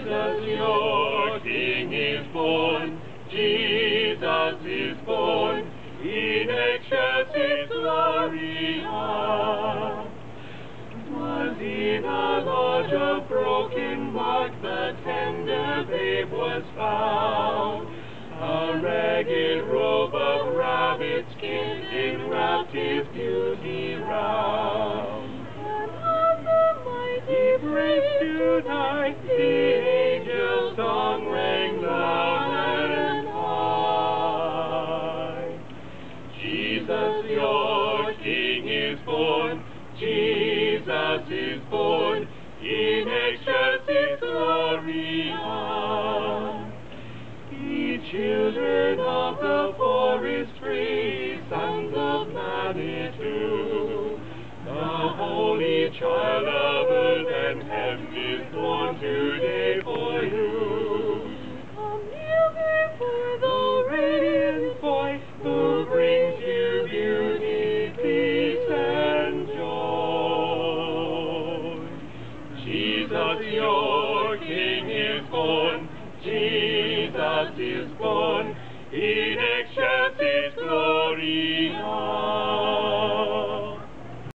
Jesus, your King is born. Jesus is born. In excelsis Gloria. Was in a lodge of broken bark the tender babe was found. A ragged robe of rabbit skin enwrapped his beauty round. And of the mighty praise tonight, the angel song rang loud and high. Jesus, your King is born. Jesus is born. In excelsis Gloria. Ye children of the forest free, sons of Manitou, the holy child of earth and heaven is born today for you. Come kneel before the radiant boy who brings you beauty, peace, and joy. Jesus, your King is born. Jesus is born. In